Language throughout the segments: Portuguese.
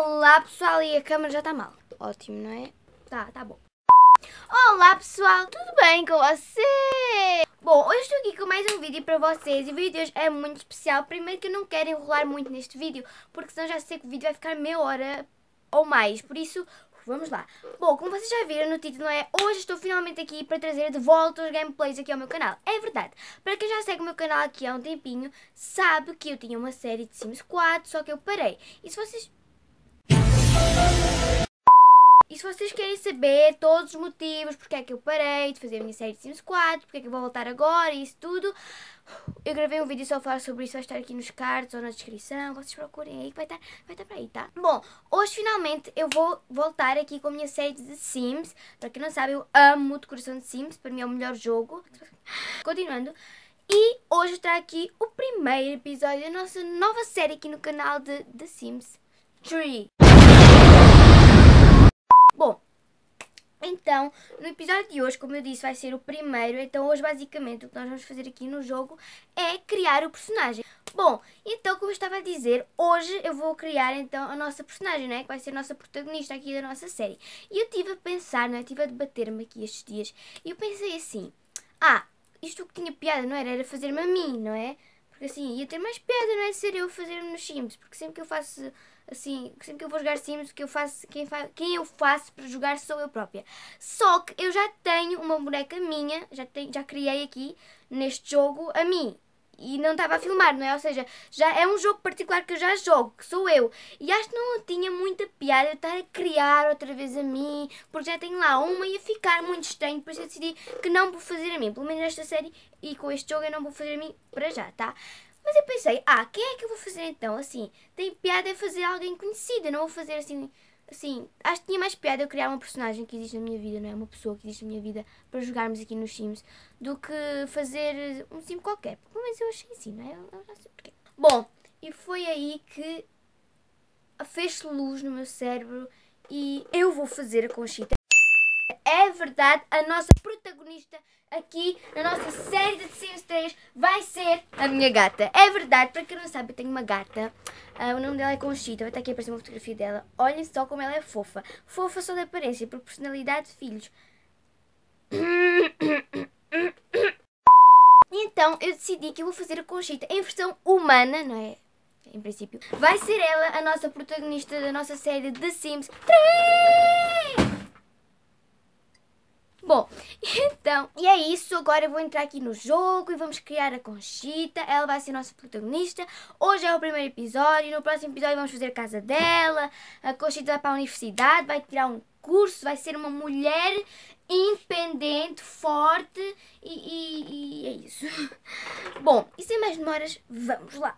Olá pessoal, e a câmera já está mal. Ótimo, não é? Tá bom. Olá pessoal, tudo bem com vocês? Bom, hoje estou aqui com mais um vídeo para vocês e o vídeo de hoje é muito especial. Primeiro que eu não quero enrolar muito neste vídeo, porque senão já sei que o vídeo vai ficar meia hora ou mais, por isso vamos lá. Bom, como vocês já viram no título, não é? Hoje estou finalmente aqui para trazer de volta os gameplays aqui ao meu canal. É verdade, para quem já segue o meu canal aqui há um tempinho, sabe que eu tinha uma série de Sims 4, só que eu parei. E se vocês querem saber todos os motivos porque é que eu parei de fazer a minha série de Sims 4, porque é que eu vou voltar agora e isso tudo, eu gravei um vídeo só a falar sobre isso, vai estar aqui nos cards ou na descrição, vocês procurem aí que vai estar para aí, tá? Bom, hoje finalmente eu vou voltar aqui com a minha série de Sims. Para quem não sabe, eu amo Decoração de Sims, para mim é o melhor jogo. Continuando. E hoje está aqui o primeiro episódio da nossa nova série aqui no canal de The Sims 3. Bom, então, no episódio de hoje, como eu disse, vai ser o primeiro. Então hoje basicamente o que nós vamos fazer aqui no jogo é criar o personagem. Bom, então como eu estava a dizer, hoje eu vou criar então a nossa personagem, né? Que vai ser a nossa protagonista aqui da nossa série. E eu estive a pensar, não é? Estive a debater-me aqui estes dias e eu pensei assim, isto que tinha piada, não era? Era fazer-me a mim, não é? Porque assim, ia ter mais piada, não é? Ser eu fazer-me nos Sims, porque sempre que eu faço assim, sempre que eu vou jogar Sims, que eu faço, quem eu faço para jogar sou eu própria. Só que eu já tenho uma boneca minha, já criei aqui neste jogo a mim. E não estava a filmar, não é? Ou seja, já é um jogo particular que eu já jogo, que sou eu. E acho que não tinha muita piada eu estar a criar outra vez a mim, porque já tenho lá uma e ia ficar muito estranho, por isso eu decidi que não vou fazer a mim. Pelo menos nesta série e com este jogo eu não vou fazer a mim para já, tá? Mas eu pensei, quem é que eu vou fazer então? Assim, tem piada em fazer alguém conhecido, eu não vou fazer assim, acho que tinha mais piada eu criar uma personagem que existe na minha vida, não é? Uma pessoa que existe na minha vida para jogarmos aqui nos Sims, do que fazer um Sim qualquer. Pelo menos eu achei assim, não é? Eu já sei porquê. Bom, e foi aí que fez luz no meu cérebro e eu vou fazer a Conchita. É verdade, a nossa protagonista aqui na nossa série de Sims 3 vai ser a minha gata. É verdade, para quem não sabe, eu tenho uma gata. O nome dela é Conchita, vai estar aqui a aparecer uma fotografia dela. Olhem só como ela é fofa. Fofa só de aparência, por personalidade de filhos. Então eu decidi que eu vou fazer a Conchita em versão humana, não é? Em princípio. Vai ser ela a nossa protagonista da nossa série de Sims 3! Bom, então, e é isso, agora eu vou entrar aqui no jogo e vamos criar a Conchita, ela vai ser a nossa protagonista. Hoje é o primeiro episódio, no próximo episódio vamos fazer a casa dela, a Conchita vai para a universidade, vai tirar um curso, vai ser uma mulher independente, forte e é isso. Bom, e sem mais demoras, vamos lá.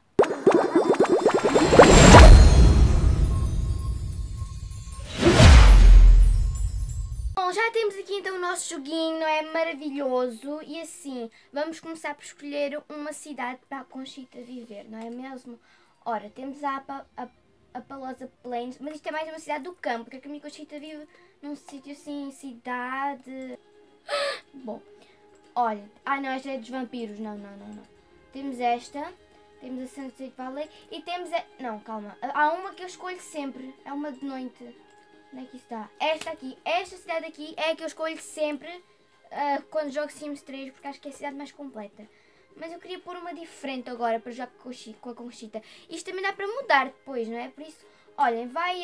Bom, já temos aqui então o nosso joguinho, não é? Maravilhoso. E assim, vamos começar por escolher uma cidade para a Conchita viver, não é mesmo? Ora, temos a Palosa Plains, mas isto é mais uma cidade do campo, porque a minha Conchita vive num sítio assim, cidade... Bom, olha, não, esta é dos vampiros, não. Temos esta, temos a Sunset Valley e temos a... Não, calma, há uma que eu escolho sempre, é uma de noite. Onde é que está? Esta aqui, esta cidade aqui é a que eu escolho sempre quando jogo Sims 3, porque acho que é a cidade mais completa. Mas eu queria pôr uma diferente agora para jogar com a Conchita. Isto também dá para mudar depois, não é? Por isso, olhem, vai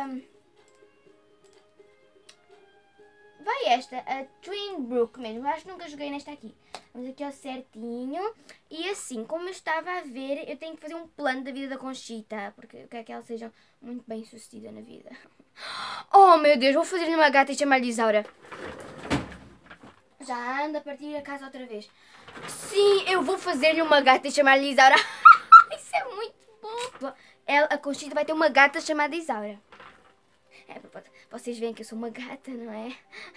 esta, a Twin Brook mesmo. Eu acho que nunca joguei nesta aqui. Vamos aqui ao certinho. E assim, como eu estava a ver, eu tenho que fazer um plano da vida da Conchita, porque eu quero que ela seja muito bem sucedida na vida. Oh meu Deus, vou fazer-lhe uma gata e chamar-lhe Isaura. Já anda a partir da casa outra vez. Sim, eu vou fazer-lhe uma gata e chamar-lhe Isaura. Isso é muito bom. A Conchita vai ter uma gata chamada Isaura. Vocês veem que eu sou uma gata, não é?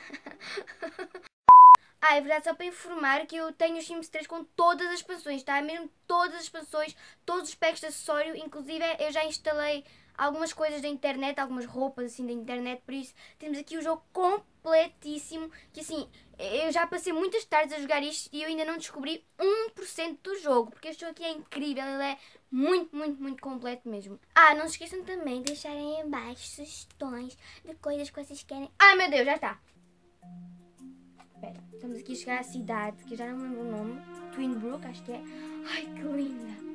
É verdade, só para informar que eu tenho os Sims 3 com todas as expansões, tá? Mesmo todas as expansões, todos os packs de acessório, inclusive eu já instalei algumas coisas da internet, algumas roupas assim da internet, por isso temos aqui o jogo completíssimo, que assim, eu já passei muitas tardes a jogar isto e eu ainda não descobri 1% do jogo, porque este jogo aqui é incrível, ele é muito, muito, muito completo mesmo. Ah, não se esqueçam também de deixarem em baixo sugestões de coisas que vocês querem. Ai meu Deus, já está. Espera, estamos aqui a chegar à cidade, que eu já não me lembro o nome. Twinbrook, acho que é. Ai, que linda.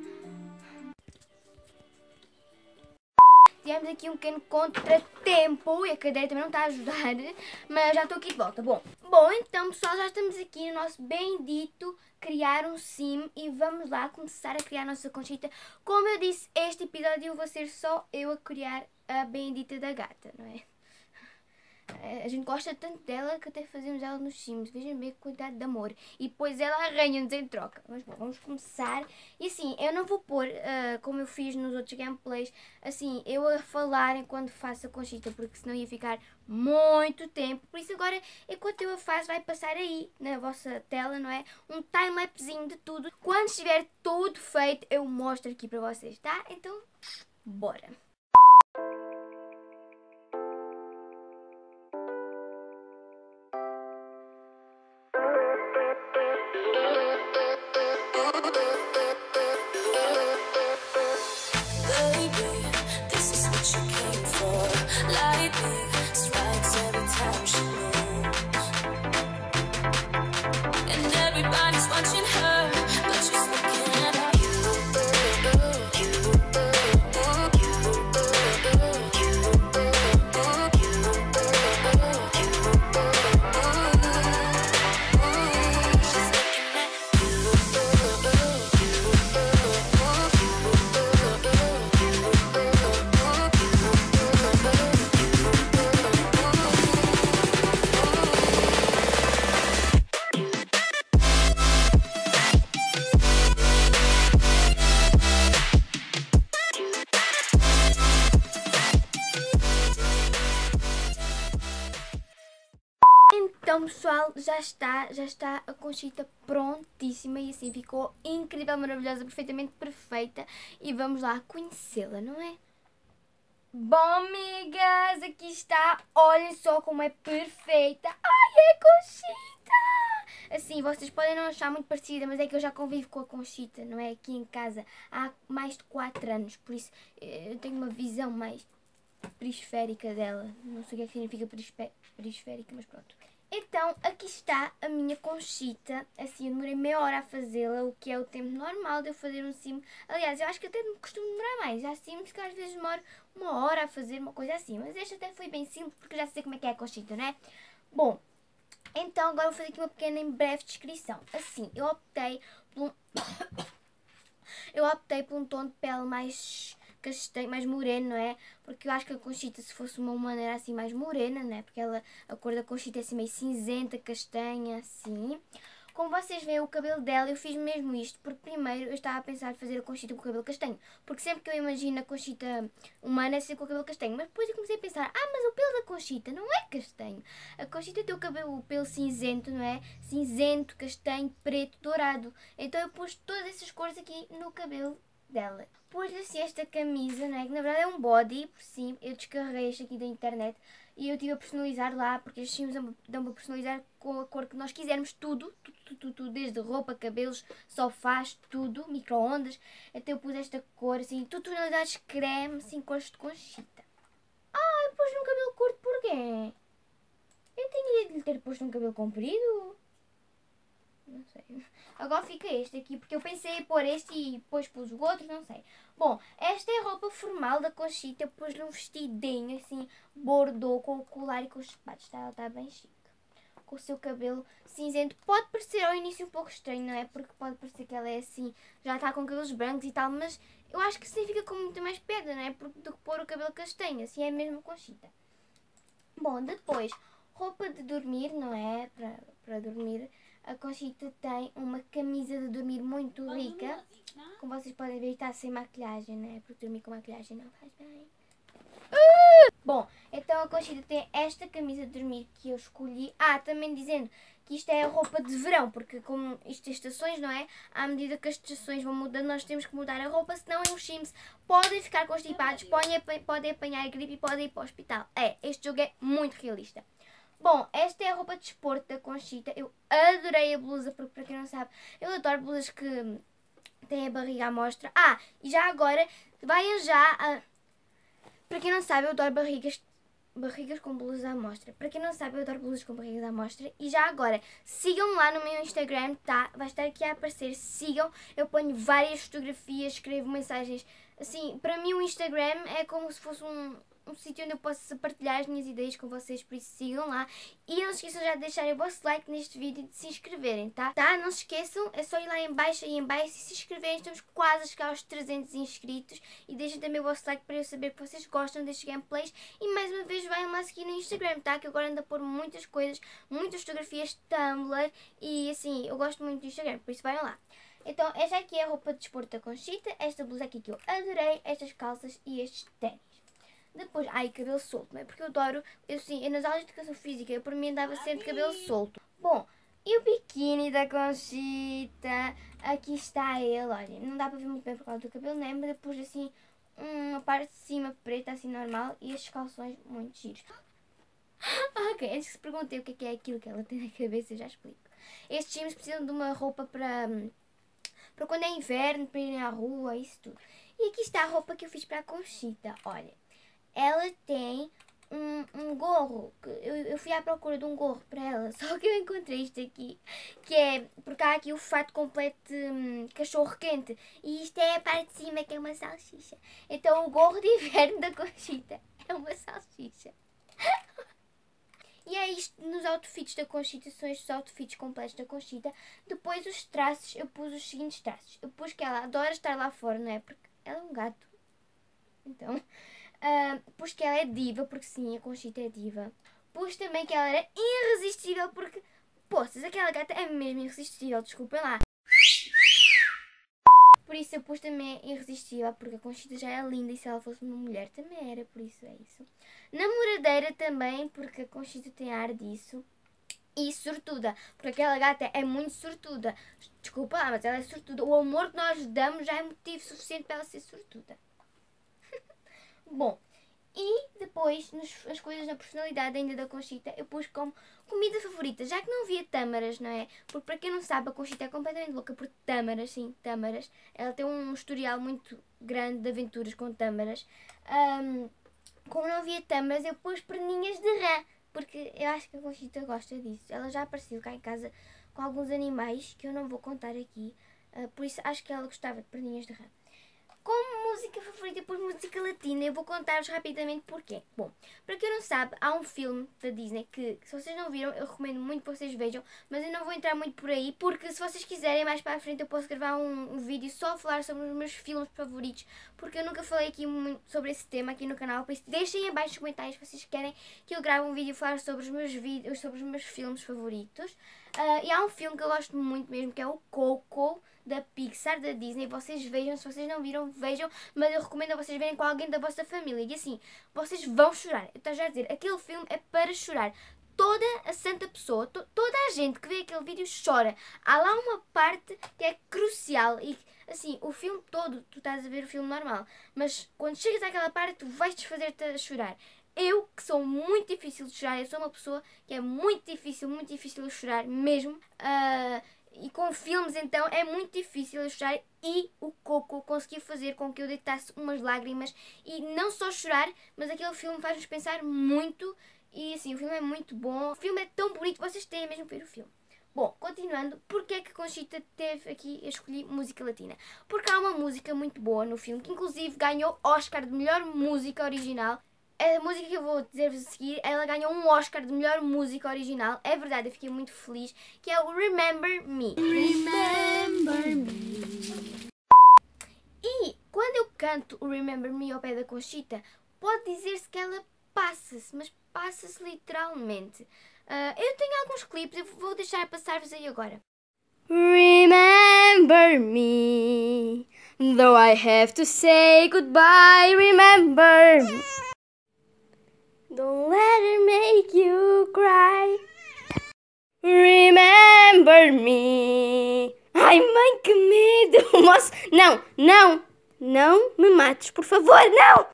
Tivemos aqui um pequeno contratempo e a cadeira também não está a ajudar, mas já estou aqui de volta. Bom, então pessoal, já estamos aqui no nosso bendito criar um sim e vamos lá começar a criar a nossa conchita. Como eu disse, este episódio vai ser só eu a criar a bendita da gata, não é? A gente gosta tanto dela que até fazemos ela nos Sims. Vejam bem que quantidade de amor. E depois ela arranha-nos em troca. Mas bom, vamos começar. E assim, eu não vou pôr, como eu fiz nos outros gameplays, assim, eu a falar enquanto faço a conchita, porque senão ia ficar muito tempo. Por isso agora, enquanto eu a faço, vai passar aí na vossa tela, não é? Um time-lapsezinho de tudo. Quando estiver tudo feito, eu mostro aqui para vocês, tá? Então, bora! Então pessoal, já está a conchita prontíssima e assim ficou incrível, maravilhosa, perfeitamente perfeita e vamos lá conhecê-la, não é? Bom, amigas, aqui está, olhem só como é perfeita. Ai, é a conchita! Assim, vocês podem não achar muito parecida, mas é que eu já convivo com a conchita, não é? Aqui em casa há mais de 4 anos, por isso eu tenho uma visão mais perisférica dela. Não sei o que é que significa perisférica, mas pronto. Então, aqui está a minha conchita. Assim, eu demorei meia hora a fazê-la, o que é o tempo normal de eu fazer um sim. Aliás, eu acho que até me costumo demorar mais. Há sims que às vezes demoro uma hora a fazer uma coisa assim. Mas este até foi bem simples, porque já sei como é que é a conchita, não é? Bom, então agora vou fazer aqui uma pequena e breve descrição. Assim, eu optei por um tom de pele mais castanho, mais moreno, não é? Porque eu acho que a conchita, se fosse uma maneira assim mais morena, não é? Porque a cor da conchita é assim meio cinzenta, castanha, assim. Como vocês veem o cabelo dela, eu fiz mesmo isto, porque primeiro eu estava a pensar em fazer a conchita com o cabelo castanho. Porque sempre que eu imagino a conchita humana é sempre com o cabelo castanho. Mas depois eu comecei a pensar, mas o pelo da conchita não é castanho. A conchita tem o pelo cinzento, não é? Cinzento, castanho, preto, dourado. Então eu pus todas essas cores aqui no cabelo dela. Pus assim esta camisa, não é? Que na verdade é um body, por cima. Eu descarreguei isto aqui da internet e eu estive a personalizar lá, porque estes sims dão para personalizar com a cor que nós quisermos, tudo, desde roupa, cabelos, sofás, tudo, micro-ondas. Até eu pus esta cor, assim, tudo tonalidades creme, assim, cores de conchita. Eu pus num cabelo curto, porquê? Eu tenho ideia de lhe ter posto um cabelo comprido? Não sei. Agora fica este aqui, porque eu pensei em pôr este e depois pus o outro, não sei. Bom, esta é a roupa formal da Conchita. Eu pus-lhe um vestidinho, assim, bordô, com o colar e com os sapatos. Está bem chique. Com o seu cabelo cinzento. Pode parecer ao início um pouco estranho, não é? Porque pode parecer que ela é assim, já está com cabelos brancos e tal, mas eu acho que assim fica com muito mais pedra, não é? Do que pôr o cabelo castanho, assim é mesmo Conchita. Bom, depois, roupa de dormir, não é? Para dormir. A Conchita tem uma camisa de dormir muito rica. Como vocês podem ver, está sem maquilhagem, né? Porque dormir com maquilhagem não faz bem. Bom, então a Conchita tem esta camisa de dormir que eu escolhi. Também dizendo que isto é a roupa de verão, porque como isto é estações, não é? À medida que as estações vão mudando, nós temos que mudar a roupa, senão os sims podem ficar constipados, podem apanhar gripe e podem ir para o hospital. Este jogo é muito realista. Bom, esta é a roupa de desporto da Conchita. Eu adorei a blusa, porque para quem não sabe, eu adoro blusas que tem a barriga à mostra. Ah, e já agora, vaiam já... Para quem não sabe, eu adoro barrigas com blusas à mostra. Para quem não sabe, eu adoro blusas com barrigas à mostra. E já agora, sigam lá no meu Instagram, tá? Vai estar aqui a aparecer, sigam. Eu ponho várias fotografias, escrevo mensagens. Assim, para mim o Instagram é como se fosse um sítio onde eu posso partilhar as minhas ideias com vocês, por isso sigam lá. E não se esqueçam já de deixarem o vosso like neste vídeo e de se inscreverem, tá? Não se esqueçam, é só ir lá em baixo e se inscreverem. Estamos quase a chegar aos 300 inscritos. E deixem também o vosso like para eu saber que vocês gostam destes gameplays. E mais uma vez, venham lá seguir no Instagram, tá? Que eu agora ando a pôr muitas coisas, muitas fotografias Tumblr. E assim, eu gosto muito do Instagram, por isso venham lá. Então, esta aqui é a roupa de desporto da Conchita. Esta blusa aqui que eu adorei, estas calças e estes ténis. Depois, cabelo solto, não é? Porque eu adoro, eu nas aulas de educação física, eu por mim andava sempre de cabelo solto. Bom, e o biquíni da Conchita, aqui está ele, olha, não dá para ver muito bem por causa do cabelo, né? Mas depois assim, uma parte de cima preta, assim normal, e estes calções muito giros. Ok, antes que se perguntem o que é aquilo que ela tem na cabeça, eu já explico. Estes times precisam de uma roupa para quando é inverno, para irem à rua, isso tudo. E aqui está a roupa que eu fiz para a Conchita, olha. Ela tem um gorro, eu fui à procura de um gorro para ela, só que eu encontrei isto aqui, que é, porque há aqui o fato completo de cachorro quente, e isto é a parte de cima que é uma salsicha. Então o gorro de inverno da Conchita é uma salsicha. E é isto nos outfits da Conchita, são estes outfits completos da Conchita. Depois os traços, eu pus os seguintes traços. Eu pus que ela adora estar lá fora, não é? Porque ela é um gato. Então... pus que ela é diva, porque sim, a Conchita é diva. Pus também que ela era irresistível, porque, poças, aquela gata é mesmo irresistível, desculpem lá. Por isso eu pus também irresistível, porque a Conchita já é linda e se ela fosse uma mulher também era, por isso é isso. Namoradeira também, porque a Conchita tem ar disso. E sortuda, porque aquela gata é muito sortuda. Desculpa lá, mas ela é sortuda. O amor que nós damos já é motivo suficiente para ela ser sortuda. Bom, e depois, as coisas da personalidade ainda da Conchita, eu pus como comida favorita, já que não havia tâmaras, não é? Porque para quem não sabe, a Conchita é completamente louca por tâmaras, sim, tâmaras. Ela tem um historial muito grande de aventuras com tâmaras. Como não havia tâmaras, eu pus perninhas de rã, porque eu acho que a Conchita gosta disso. Ela já apareceu cá em casa com alguns animais que eu não vou contar aqui, por isso acho que ela gostava de perninhas de rã. Como música favorita por música latina, eu vou contar-vos rapidamente porquê. Bom, para quem não sabe, há um filme da Disney que, se vocês não viram, eu recomendo muito que vocês vejam, mas eu não vou entrar muito por aí, porque se vocês quiserem, mais para a frente eu posso gravar um vídeo só a falar sobre os meus filmes favoritos, porque eu nunca falei aqui muito sobre esse tema aqui no canal, por isso deixem abaixo nos comentários se vocês querem que eu grave um vídeo a falar sobre os meus vídeos, sobre os meus filmes favoritos. E há um filme que eu gosto muito mesmo, que é o Coco, da Pixar, da Disney. Vocês vejam, se vocês não viram, vejam, mas eu recomendo a vocês verem com alguém da vossa família. E assim, vocês vão chorar. Eu estou já a dizer, aquele filme é para chorar. Toda a santa pessoa, toda a gente que vê aquele vídeo chora. Há lá uma parte que é crucial e assim, o filme todo, tu estás a ver o filme normal, mas quando chegas àquela parte, tu vais desfazer-te a chorar. Eu, que sou muito difícil de chorar, eu sou uma pessoa que é muito difícil de chorar mesmo. E com filmes então é muito difícil eu chorar, e o Coco conseguiu fazer com que eu deitasse umas lágrimas, e não só chorar, mas aquele filme faz-nos pensar muito, e assim, o filme é muito bom, o filme é tão bonito, vocês têm mesmo que ver o filme. Bom, continuando, porque é que Conchita teve aqui a escolher música latina? Porque há uma música muito boa no filme, que inclusive ganhou Oscar de melhor música original. A música que eu vou dizer-vos a seguir, ela ganhou um Oscar de melhor música original. É verdade, eu fiquei muito feliz. Que é o Remember Me. Remember Me. E quando eu canto o Remember Me ao pé da Conchita, pode dizer-se que ela passa-se, mas passa-se literalmente. Eu tenho alguns clipes, eu vou deixar passar-vos aí agora. Remember me, though I have to say goodbye, remember me. Don't let her make you cry. Remember me. Ai, mãe, que medo! Moço, não me mates, por favor, não!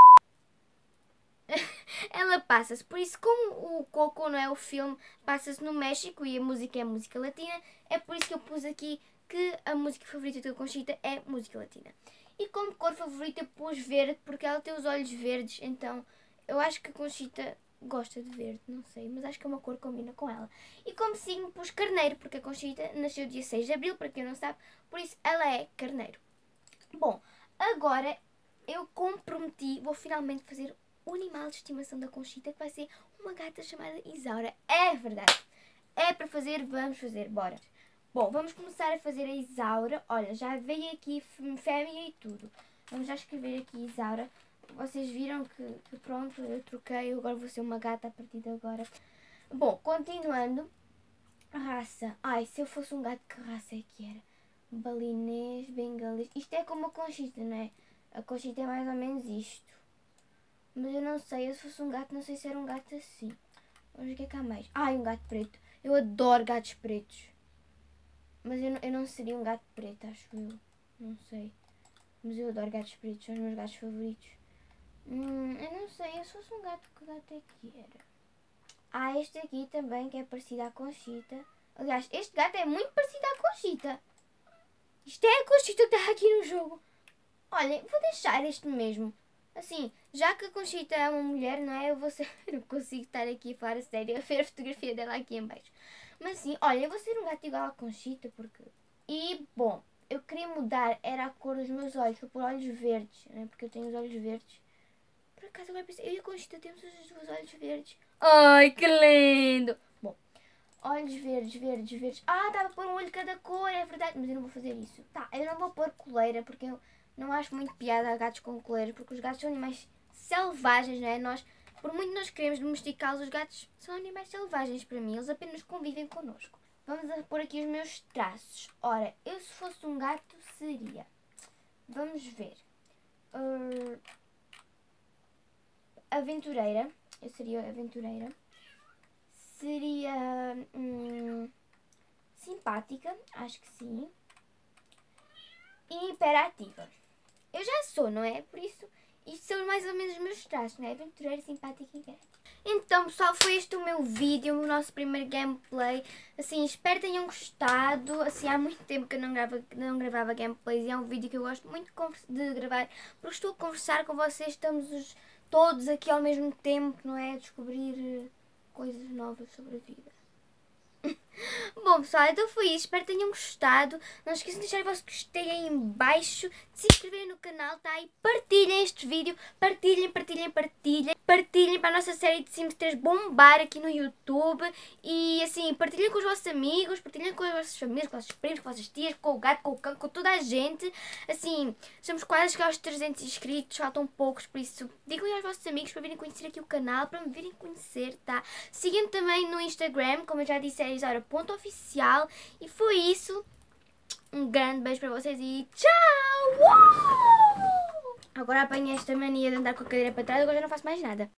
Ela passa-se, por isso, como o Coco, não é, o filme, passa-se no México e a música é música latina, é por isso que eu pus aqui que a música favorita da Conchita é música latina. E como cor favorita pus verde, porque ela tem os olhos verdes, então eu acho que a Conchita gosta de verde, não sei, mas acho que é uma cor que combina com ela. E como signo pus carneiro, porque a Conchita nasceu dia 6 de abril, para quem não sabe, por isso ela é carneiro. Bom, agora eu comprometi, vou finalmente fazer o animal de estimação da Conchita, que vai ser uma gata chamada Isaura. É verdade, é para fazer, vamos fazer, bora. Bom, vamos começar a fazer a Isaura. Olha, já veio aqui fêmea e tudo. Vamos já escrever aqui Isaura. Vocês viram que pronto, eu troquei, agora vou ser uma gata a partir de agora. Bom, continuando. Raça. Ai, se eu fosse um gato, que raça é que era? Balinês, bengalês. Isto é como a Conchita, não é? A Conchita é mais ou menos isto. Mas eu não sei, eu se fosse um gato, não sei se era um gato assim. Vamos ver o que é que há mais. Ai, um gato preto. Eu adoro gatos pretos. Mas eu não seria um gato preto, acho eu. Não sei. Mas eu adoro gatos pretos, são os meus gatos favoritos. Eu não sei, eu se fosse um gato, que gato é que era? Ah, este aqui também, que é parecido à Conchita. Aliás, este gato é muito parecido à Conchita. Isto é a Conchita que está aqui no jogo. Olha, vou deixar este mesmo. Assim, já que a Conchita é uma mulher, não é? Eu vou ser... não consigo estar aqui a falar a sério, a ver a fotografia dela aqui em baixo. Mas sim, olha, eu vou ser um gato igual à Conchita, porque... E, bom, eu queria mudar, era a cor dos meus olhos, vou pôr olhos verdes, né? Porque eu tenho os olhos verdes. Por acaso agora pensei, eu e a Conchita temos os dois olhos verdes. Ai, que lindo! Bom, olhos verdes, verdes, verdes. Ah, dá para pôr um olho de cada cor, é verdade, mas eu não vou fazer isso. Tá, eu não vou pôr coleira, porque eu não acho muito piada a gatos com coleira, porque os gatos são animais selvagens, não é? Nós, por muito nós queremos domesticá-los, os gatos são animais selvagens para mim, eles apenas convivem connosco. Vamos a pôr aqui os meus traços. Ora, eu se fosse um gato seria... Vamos ver. Aventureira. Eu seria aventureira. Seria... simpática. Acho que sim. E hiperativa. Eu já sou, não é? Por isso, isto são mais ou menos os meus traços, não é? Aventureira, simpática e hiperativa. Então, pessoal, foi este o meu vídeo, o nosso primeiro gameplay. Assim, espero que tenham gostado. Assim, há muito tempo que eu não gravava gameplays e é um vídeo que eu gosto muito de gravar, porque estou a conversar com vocês, estamos todos aqui ao mesmo tempo, não é? A descobrir coisas novas sobre a vida. Bom, pessoal, então foi isso. Espero que tenham gostado. Não esqueçam de deixar o vosso gostei aí em baixo, de se inscreverem no canal, tá? E partilhem este vídeo. Partilhem, partilhem, partilhem. Partilhem para a nossa série de Sims 3 bombar aqui no YouTube. E assim, partilhem com os vossos amigos, partilhem com as vossas famílias, com os vossos primos, com as vossas tias, com o gato, com o cão, com toda a gente. Assim, estamos quase a chegar aos 300 inscritos, faltam poucos, por isso digam aos vossos amigos para virem conhecer aqui o canal, para me virem conhecer, tá? Sigam-me também no Instagram, como eu já disse, é isaura.oficial. E foi isso. Um grande beijo para vocês e tchau! Uou! Agora apanhei esta mania de andar com a cadeira para trás, agora já não faço mais nada.